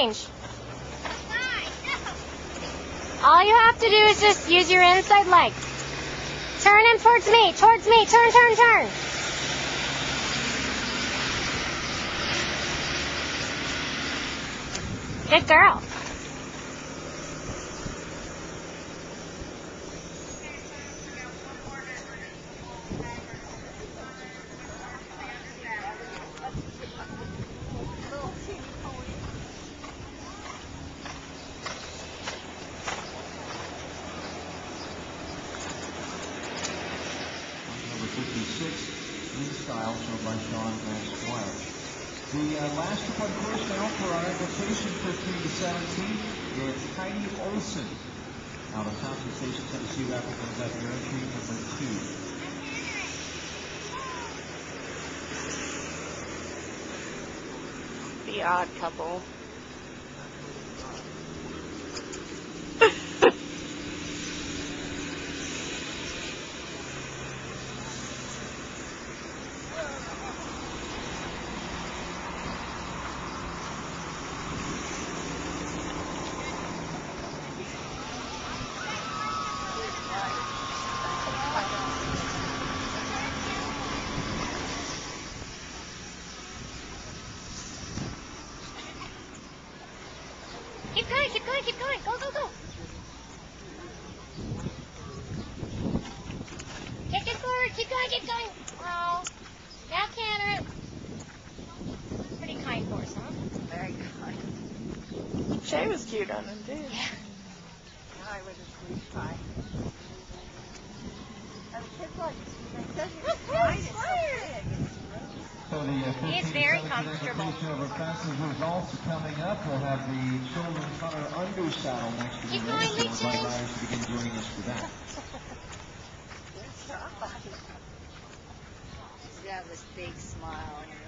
change. All you have to do is just use your inside leg. Turn him towards me, turn, turn, turn. Good girl. In style, shown by Sean and Squire. The last one course now for our application for 3 to 17 is Heidi Olson. Now the top sensation Tennessee rapper comes up here, entry number 2. The Odd Couple. Keep going, keep going, keep going. Go, go, go. Kick it forward. Keep going, keep going. Oh, now canter. Pretty kind horse, huh? Very kind. Shay was cute on him, too. Yeah. I was a sweet pie. And the kids like, they said he was fine. It's so big. So the He is very comfortable. Over fastest results coming up. We'll have the children color undersaddle next to the Keep race. going, So Legion. we'd like riders to begin joining us for that. He's got this big smile on him.